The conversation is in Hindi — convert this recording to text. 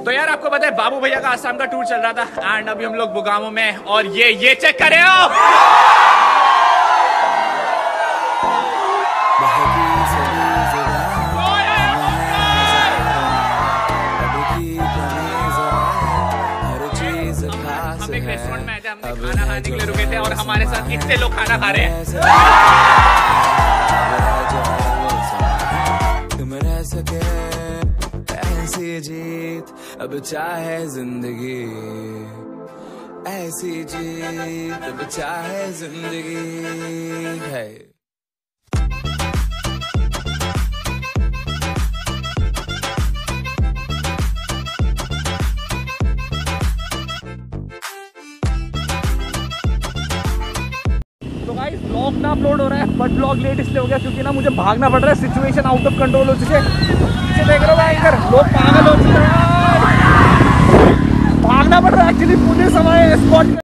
तो यार आपको पता है बाबू भैया का आसाम का टूर चल रहा था एंड अभी हम लोग गोगामो में और ये चेक करे हो हम एक रेस्टोरेंट में आए थे, हमने खाना खाने के लिए रुके थे और हमारे साथ कितने लोग खाना खा रहे हैं। तुम रह सके ऐसी जीत अब चाहे जिंदगी, ऐसी जीत अब चाहे जिंदगी है। तो गाइस ब्लॉग ना अपलोड हो रहा है बट ब्लॉग लेट इसलिए हो गया क्योंकि ना मुझे भागना पड़ रहा है, सिचुएशन आउट ऑफ कंट्रोल हो चुके हैं। देख रहे हो एंकर लोग पागल हो चुके हैं, भागना पड़ रहा है एक्चुअली, पुलिस हमारे स्पॉट